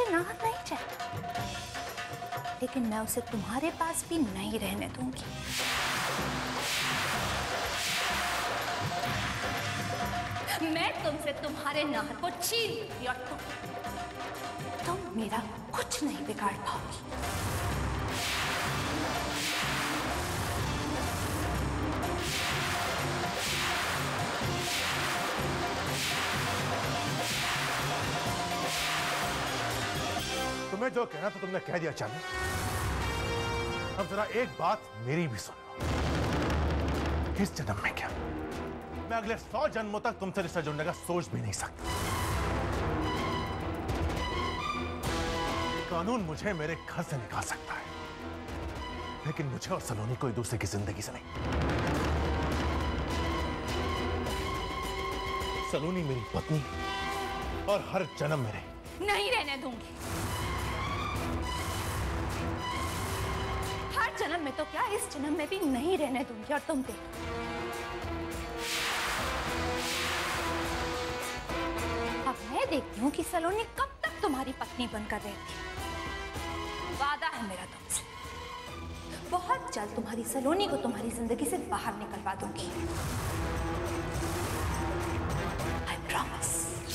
नाहर नहीं चाहता, लेकिन मैं उसे तुम्हारे पास भी नहीं रहने दूंगी। मैं तुमसे तुम्हारे नाहर को छीन लूंगी और तुम मेरा कुछ नहीं बिगाड़ पाओगी। तुम्हें जो कहना था तुमने कह दिया चांदनी। अब जरा एक बात मेरी भी सुन लो। इस जन्म में क्या, मैं अगले 100 जन्मों तक तुमसे रिश्ता जुड़ने का सोच भी नहीं सकता। कानून मुझे मेरे घर से निकाल सकता है, लेकिन मुझे और सलोनी कोई दूसरे की जिंदगी से नहीं। सलोनी मेरी पत्नी और हर जन्म मेरे नहीं रहने दूंगी। हर जन्म में तो क्या, इस जन्म में भी नहीं रहने दूंगी। और तुम देखो, अब मैं देखती हूँ कि सलोनी कब तक तुम्हारी पत्नी बनकर रहती है। वादा है मेरा तुमसे, बहुत जल्द तुम्हारी सलोनी को तुम्हारी जिंदगी से बाहर निकलवा दूंगी। I promise.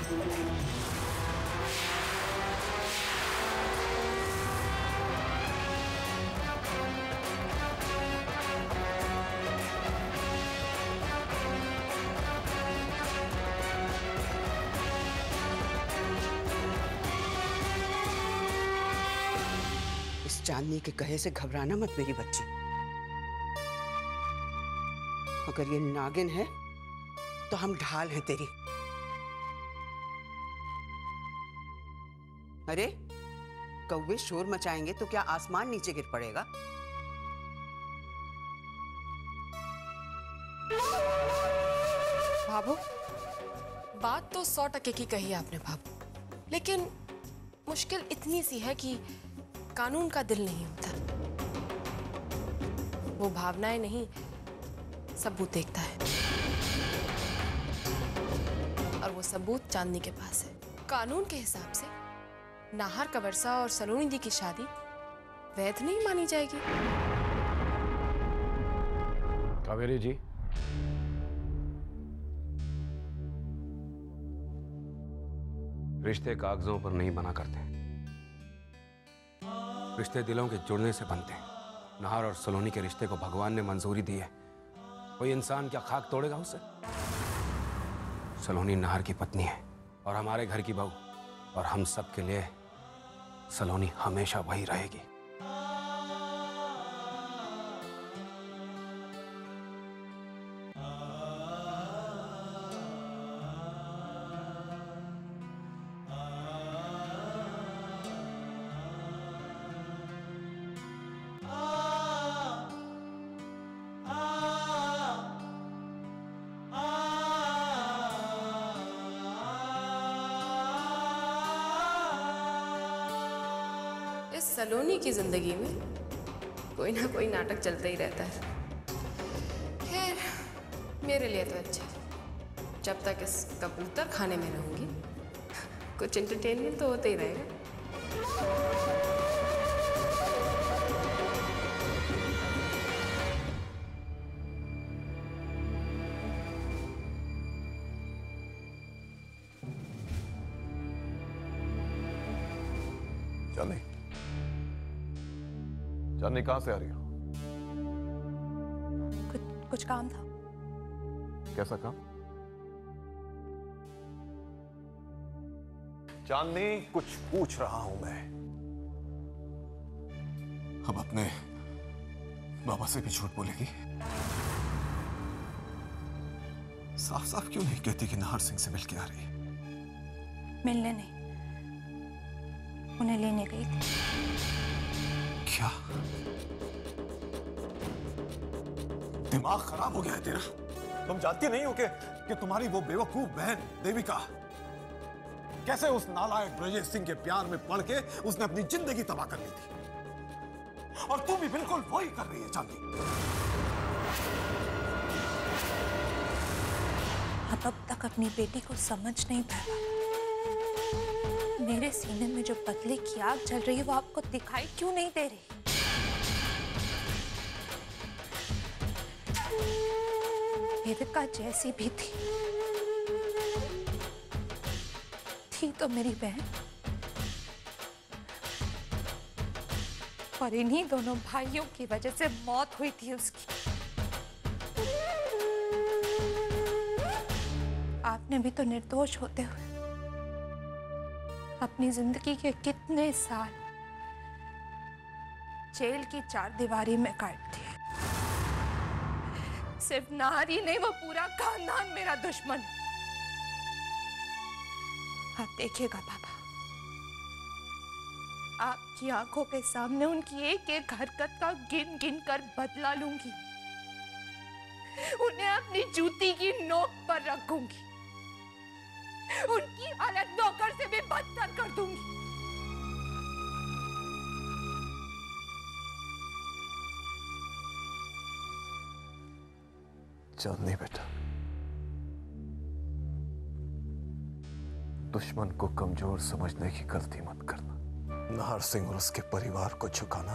चांदनी के कहे से घबराना मत मेरी बच्ची। अगर ये नागिन है तो हम ढाल हैं तेरी। अरे कौवे शोर मचाएंगे तो क्या आसमान नीचे गिर पड़ेगा? भाभो, बात तो 100% की कही आपने भाभो, लेकिन मुश्किल इतनी सी है कि कानून का दिल नहीं होता, वो भावनाएं नहीं सबूत देखता है, और वो सबूत चांदनी के पास है। कानून के हिसाब से नाहर का वर्षा और सलोनी दी की शादी वैध नहीं मानी जाएगी। कावेरी जी, रिश्ते कागजों पर नहीं बना करते, रिश्ते दिलों के जुड़ने से बनते हैं। नाहर और सलोनी के रिश्ते को भगवान ने मंजूरी दी है, कोई इंसान क्या खाक तोड़ेगा उसे? सलोनी नाहर की पत्नी है और हमारे घर की बहू, और हम सब के लिए सलोनी हमेशा वही रहेगी। सलोनी की जिंदगी में कोई ना कोई नाटक चलता ही रहता है। खैर मेरे लिए तो अच्छा है, जब तक इस कबूतर खाने में रहूंगी कुछ एंटरटेनमेंट तो होता ही रहेगा। चांदनी, चांदनी कहां से आ रही हो? कुछ काम था। कैसा काम? चांदनी, कुछ पूछ रहा हूं मैं। अब अपने बाबा से भी झूठ बोलेगी? साफ साफ क्यों नहीं कहती कि नाहर सिंह से मिलके आ रही है? मिलने नहीं, उन्हें लेने गई थी। क्या दिमाग खराब हो गया है तेरा? तुम जानती नहीं हो कि तुम्हारी वो बेवकूफ बहन देविका कैसे उस नालायक ब्रजेश सिंह के प्यार में पड़ के उसने अपनी जिंदगी तबाह कर ली थी, और तू भी बिल्कुल वही कर रही है चांदनी। अब तक अपनी बेटी को समझ नहीं पाया। मेरे सीने में जो बदले की आग जल रही है वो आपको दिखाई क्यों नहीं दे रही? वेदिका जैसी भी थी तो मेरी बहन, और इन्हीं दोनों भाइयों की वजह से मौत हुई थी उसकी। आपने भी तो निर्दोष होते हुए अपनी जिंदगी के कितने साल जेल की चारदीवारी में काट दिए। सिर्फ नारी नहीं, वो पूरा खानदान मेरा दुश्मन। आप देखिएगा बाबा, आपकी आंखों के सामने उनकी एक एक हरकत का गिन गिन कर बदला लूंगी। उन्हें अपनी जूती की नोक पर रखूंगी। उनकी हालत नौकर से भी बदतर कर दूंगी। चांदनी बेटा, दुश्मन को कमजोर समझने की गलती मत करना। नाहर सिंह और उसके परिवार को झुकाना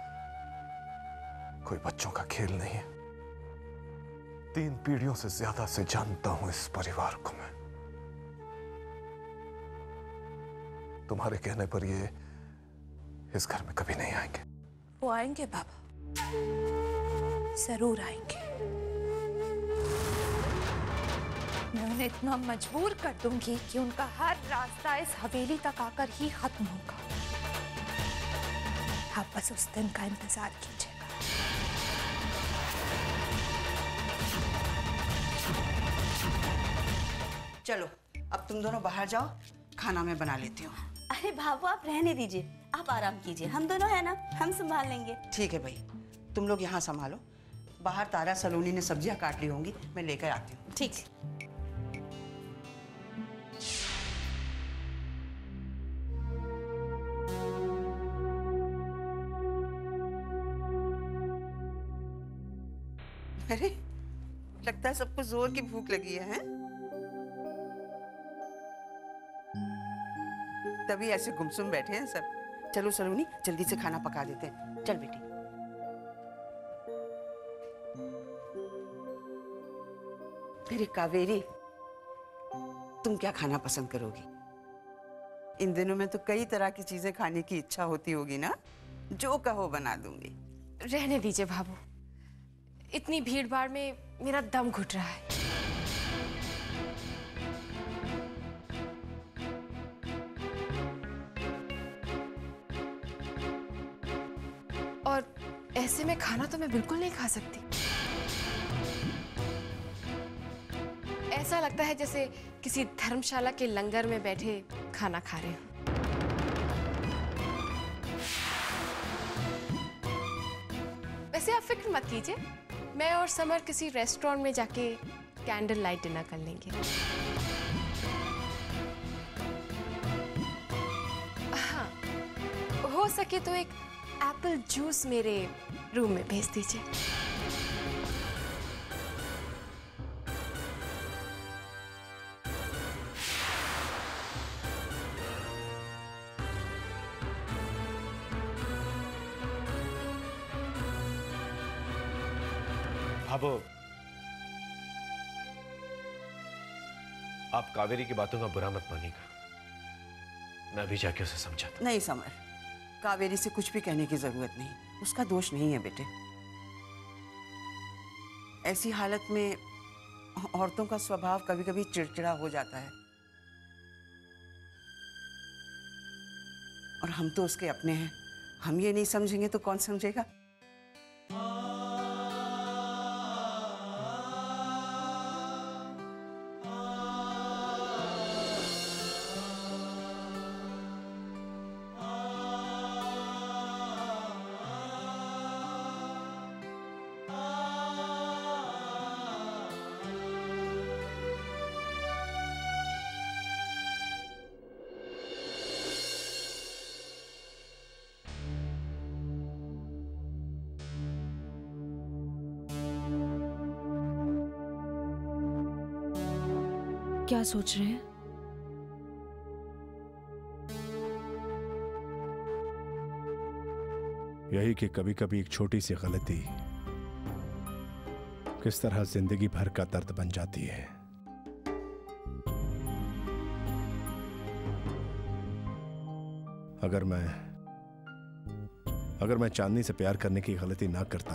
कोई बच्चों का खेल नहीं है। 3 पीढ़ियों से ज्यादा से जानता हूं इस परिवार को मैं। तुम्हारे कहने पर ये इस घर में कभी नहीं आएंगे। वो आएंगे बाबा, जरूर आएंगे। मैं उन्हें इतना मजबूर कर दूंगी कि उनका हर रास्ता इस हवेली तक आकर ही खत्म होगा। आप बस उस दिन का इंतजार कीजिएगा। चलो अब तुम दोनों बाहर जाओ, खाना मैं बना लेती हूँ। अरे बाबू आप रहने दीजिए, आप आराम कीजिए, हम दोनों है ना, हम संभाल लेंगे। ठीक है भाई, तुम लोग यहाँ संभालो। बाहर तारा सलोनी ने सब्जियां काट ली होंगी, मैं लेकर आती हूँ। ठीक। अरे लगता है सबको जोर की भूख लगी है, हैं? तभी ऐसे गुमसुम बैठे हैं सब। चलो सलोनी जल्दी से खाना पका देते हैं। चल बेटी। अरे कावेरी, तुम क्या खाना पसंद करोगी? इन दिनों में तो कई तरह की चीजें खाने की इच्छा होती होगी ना? जो कहो बना दूंगी। रहने दीजिए भाभू, इतनी भीड़ भाड़ में मेरा दम घुट रहा है। और ऐसे में खाना तो मैं बिल्कुल नहीं खा सकती। ऐसा लगता है जैसे किसी धर्मशाला के लंगर में बैठे खाना खा रहे हो। वैसे आप फिक्र मत कीजिए, मैं और समर किसी रेस्टोरेंट में जाके कैंडल लाइट डिनर कर लेंगे। हाँ, हो सके तो एक एप्पल जूस मेरे रूम में भेज दीजिए। अब आप कावेरी की बातों का बुरा मत मानिएगा। मैं अभी जाके उसे समझाता। नहीं समर, कावेरी से कुछ भी कहने की जरूरत नहीं, उसका दोष नहीं है बेटे। ऐसी हालत में औरतों का स्वभाव कभी कभी चिड़चिड़ा हो जाता है, और हम तो उसके अपने हैं। हम ये नहीं समझेंगे तो कौन समझेगा? क्या सोच रहे हैं? यही कि कभी कभी एक छोटी सी गलती किस तरह जिंदगी भर का दर्द बन जाती है। अगर मैं चांदनी से प्यार करने की गलती ना करता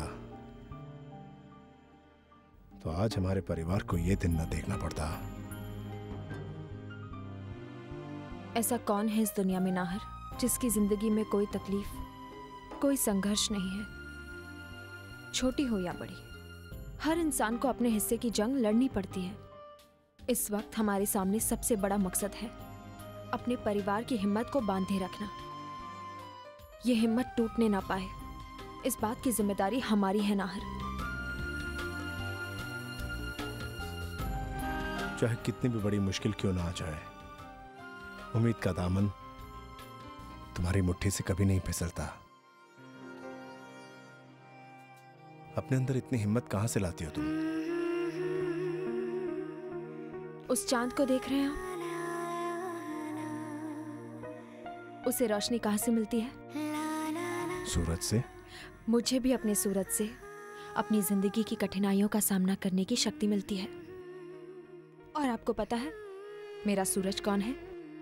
तो आज हमारे परिवार को यह दिन न देखना पड़ता। ऐसा कौन है इस दुनिया में नाहर, जिसकी जिंदगी में कोई तकलीफ, कोई संघर्ष नहीं है, छोटी हो या बड़ी। हर इंसान को अपने हिस्से की जंग लड़नी पड़ती है। इस वक्त हमारे सामने सबसे बड़ा मकसद है अपने परिवार की हिम्मत को बांधे रखना। ये हिम्मत टूटने ना पाए, इस बात की जिम्मेदारी हमारी है नाहर। चाहे कितनी भी बड़ी मुश्किल क्यों ना आ जाए, उम्मीद का दामन तुम्हारी मुट्ठी से कभी नहीं फिसलता। अपने अंदर इतनी हिम्मत कहां से लाती हो तुम? उस चांद को देख रहे हैं आप? उसे रोशनी कहां से मिलती है? सूरज से। मुझे भी अपने सूरज से अपनी जिंदगी की कठिनाइयों का सामना करने की शक्ति मिलती है। और आपको पता है मेरा सूरज कौन है?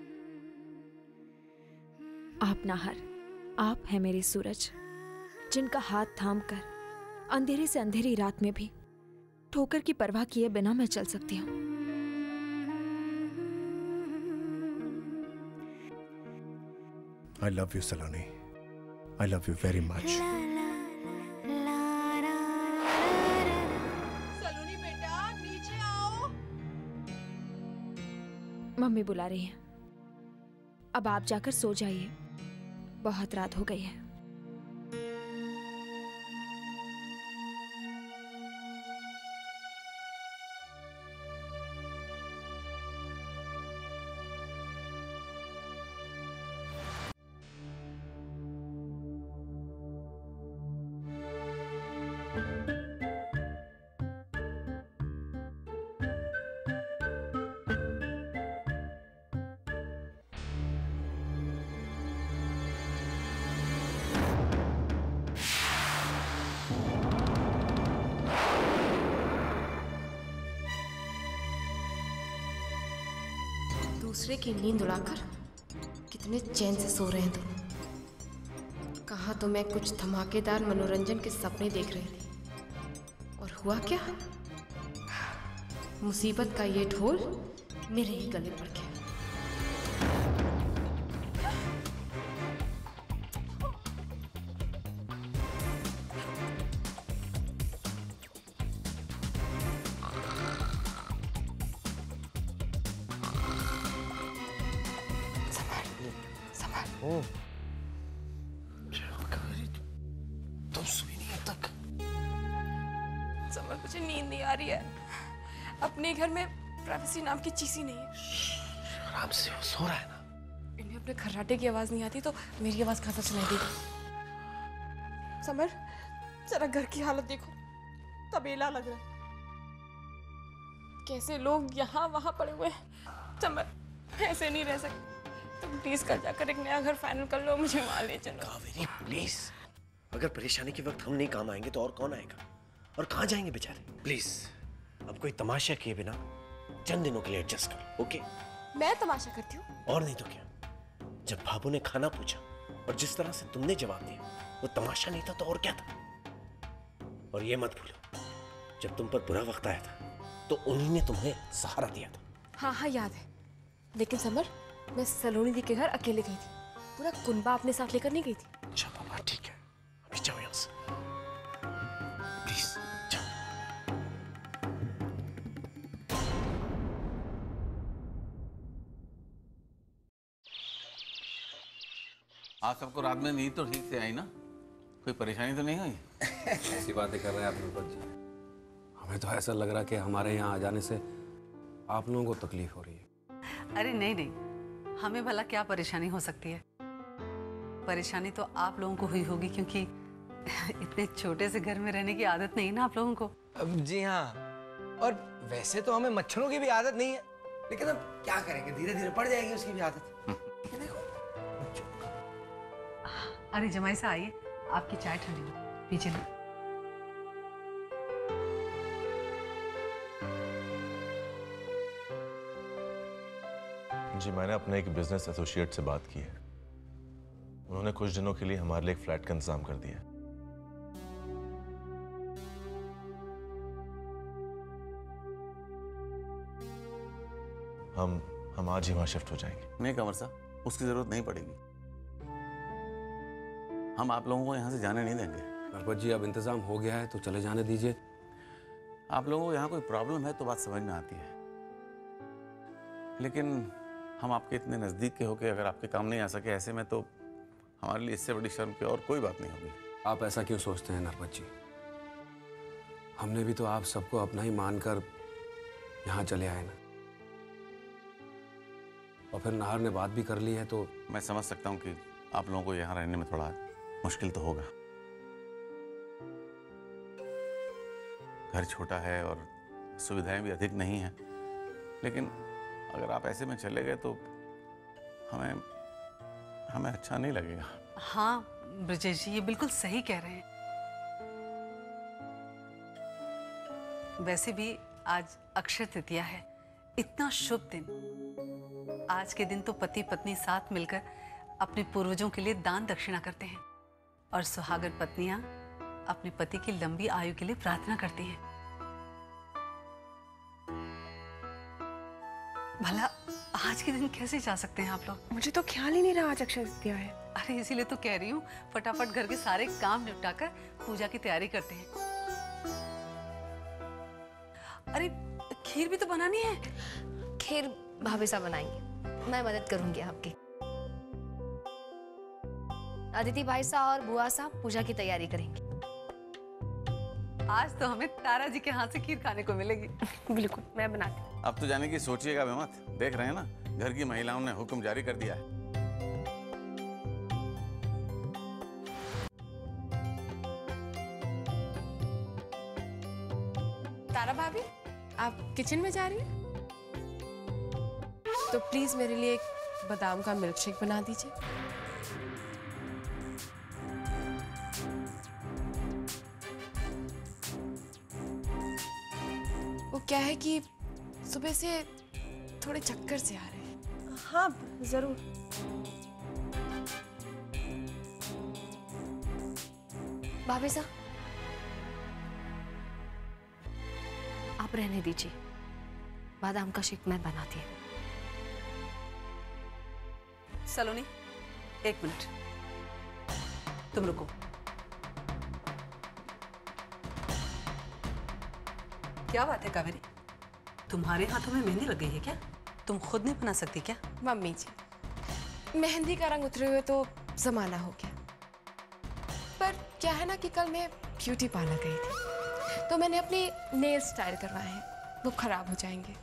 आप नाहर। आप हैं मेरे सूरज, जिनका हाथ थाम कर अंधेरे से अंधेरी रात में भी ठोकर की परवाह किए बिना मैं चल सकती हूँ। I love you, Saloni. I love you very much. सलोनी बेटा, नीचे आओ। मम्मी बुला रही हैं। अब आप जाकर सो जाइए, बहुत रात हो गई है। दूसरे की नींद उड़ाकर कितने चैन से सो रहे हैं तुम। कहा तो मैं कुछ धमाकेदार मनोरंजन के सपने देख रही थी, और हुआ क्या? मुसीबत का ये ढोल मेरे ही गले पड़ गया। तुम सोई नहीं अब तक? समझ मुझे नींद नहीं आ रही है। अपने घर में प्राइवेसी नाम की चीज ही नहीं है। आराम से वो सो रहा है ना। इन्हें अपने खर्राटे की आवाज नहीं आती तो मेरी आवाज कहां से सुनाई देगी? समर, जरा घर की हालत देखो, तबेला लग रहा है। कैसे लोग यहाँ वहां पड़े हुए हैं। समर, ऐसे नहीं रह सकते। तुम प्लीज कल जाकर एक नया घर फाइनल कर लो, मुझे वहां ले चलो। कावेरी प्लीज, अगर परेशानी के वक्त हम नहीं काम आएंगे तो और कौन आएगा? और कहाँ जाएंगे बेचारे? प्लीज, अब कोई तमाशा किए बिना चंद दिनों के लिए एडजस्ट कर, ओके? मैं तमाशा करती हूँ? और नहीं तो क्या। जब भाभू ने खाना पूछा और जिस तरह से तुमने जवाब दिया, वो तमाशा नहीं था तो और क्या था? और ये मत भूलो, जब तुम पर बुरा वक्त आया था तो उन्हीं ने तुम्हें सहारा दिया था। हाँ हाँ याद है। लेकिन समर, मैं सलोनी दी के घर अकेले गई थी, पूरा कुनबा अपने साथ लेकर नहीं गई थी। अच्छा बाबा, ठीक है, अभी जाओ यहाँ से प्लीज, जाओ। आज सबको रात में नींद तो ठीक से आई ना? कोई परेशानी तो नहीं हुई? ऐसी बातें कर रहे हैं आप नौबत जी। हमें तो ऐसा लग रहा कि हमारे यहाँ आ जाने से आप लोगों को तकलीफ हो रही है। अरे नहीं नहीं, हमें भला क्या परेशानी हो सकती है? परेशानी तो आप लोगों को हुई होगी, क्योंकि इतने छोटे से घर में रहने की आदत नहीं ना आप लोगों को। जी हाँ, और वैसे तो हमें मच्छरों की भी आदत नहीं है, लेकिन अब क्या करेंगे, धीरे धीरे पड़ जाएगी उसकी भी आदत। अरे जमाई साहब आइए, आपकी चाय ठंडी हो, पीछे लो। जी, मैंने अपने एक बिजनेस एसोसिएट से बात की है। उन्होंने कुछ दिनों के लिए हमारे लिए एक फ्लैट का इंतजाम कर दिया। हम आज ही वहां शिफ्ट हो जाएंगे। नहीं कमर साहब, उसकी जरूरत नहीं पड़ेगी। हम आप लोगों को यहाँ से जाने नहीं देंगे। नरपत जी, अब इंतजाम हो गया है तो चले जाने दीजिए। आप लोगों को यहाँ कोई प्रॉब्लम है तो बात समझ में आती है, लेकिन हम आपके इतने नज़दीक के होके अगर आपके काम नहीं आ सके ऐसे में, तो हमारे लिए इससे बड़ी शर्म की और कोई बात नहीं होगी। आप ऐसा क्यों सोचते हैं नरपत जी? हमने भी तो आप सबको अपना ही मानकर यहाँ चले आए ना, और फिर नाहर ने बात भी कर ली है तो। मैं समझ सकता हूँ कि आप लोगों को यहाँ रहने में थोड़ा मुश्किल तो होगा। घर छोटा है और सुविधाएं भी अधिक नहीं हैं, लेकिन अगर आप ऐसे में चले गए तो हमें अच्छा नहीं लगेगा। हाँ ब्रजेश जी, ये बिल्कुल सही कह रहे हैं। वैसे भी आज अक्षय तृतीया है, इतना शुभ दिन। आज के दिन तो पति पत्नी साथ मिलकर अपने पूर्वजों के लिए दान दक्षिणा करते हैं, और सुहागन पत्नियां अपने पति की लंबी आयु के लिए प्रार्थना करती हैं। भला आज के दिन कैसे जा सकते हैं आप लोग? मुझे तो ख्याल ही नहीं रहा आज अक्षय तृतीया है। अरे इसीलिए तो कह रही हूँ, फटाफट घर के सारे काम निपटाकर पूजा की तैयारी करते हैं। अरे खीर भी तो बनानी है। खीर भाभी साहब बनाएंगे, मैं मदद करूंगी आपकी। अदिति भाई साहब और बुआ साहब पूजा की तैयारी करेंगे। आज तो हमें तारा जी के हाथ से खीर खाने को मिलेगी। बिल्कुल, मैं बनाती हूँ। अब तो जाने की सोचिएगा भी मत। देख रहे हैं ना, घर की महिलाओं ने हुक्म जारी कर दिया है। तारा भाभी, आप किचन में जा रही हैं? तो प्लीज मेरे लिए एक बादाम का मिल्क शेक बना दीजिए। वो क्या है कि सुबह से थोड़े चक्कर से आ रहे हैं। हाँ जरूर। भाभी साहब, आप रहने दीजिए, बादाम का शेक मैं बनाती हूँ। सलोनी, एक मिनट, तुम रुको। क्या बात है कावेरी, तुम्हारे हाथों में मेहंदी लग गई है क्या? तुम खुद नहीं बना सकती क्या? मम्मी जी, मेहंदी का रंग उतरे हुए तो जमाना हो गया, पर क्या है ना कि कल मैं ब्यूटी पार्लर गई थी, तो मैंने अपनी नेल स्टाइल करवाए हैं, वो खराब हो जाएंगे।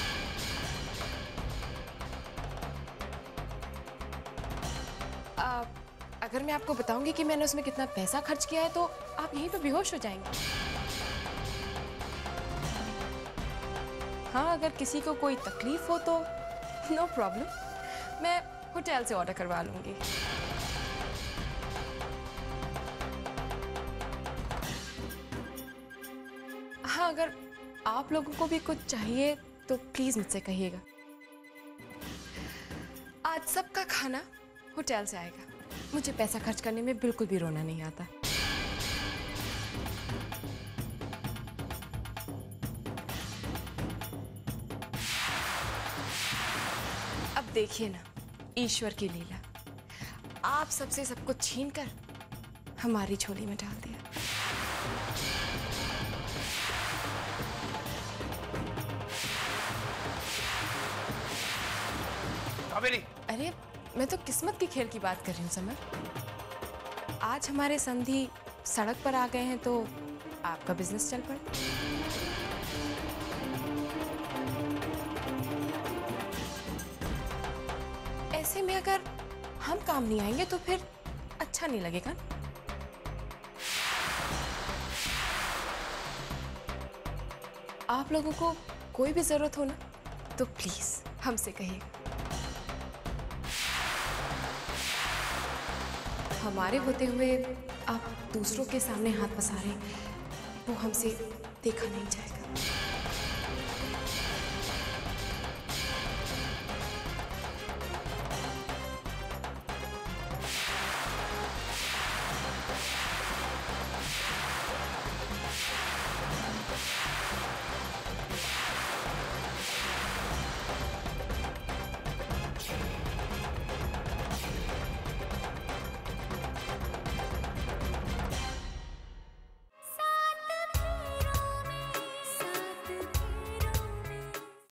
अगर मैं आपको बताऊंगी कि मैंने उसमें कितना पैसा खर्च किया है तो आप यहीं पे बेहोश हो जाएंगे। हाँ, अगर किसी को कोई तकलीफ हो तो नो प्रॉब्लम, मैं होटल से ऑर्डर करवा लूंगी। हाँ, अगर आप लोगों को भी कुछ चाहिए तो प्लीज मुझसे कहिएगा। आज सबका खाना होटल से आएगा, मुझे पैसा खर्च करने में बिल्कुल भी रोना नहीं आता। अब देखिए ना, ईश्वर की लीला, आप सबसे सब कुछ छीनकर हमारी झोली में डाल दिया। कावेरी, अरे मैं तो किस्मत की खेल की बात कर रही हूँ समर। आज हमारे संधि सड़क पर आ गए हैं तो आपका बिजनेस चल पड़े। ऐसे में अगर हम काम नहीं आएंगे तो फिर अच्छा नहीं लगेगा। आप लोगों को कोई भी जरूरत हो ना तो प्लीज हमसे कहिएगा, हमारे होते हुए आप दूसरों के सामने हाथ पसारें, वो हमसे देखा नहीं जाएगा।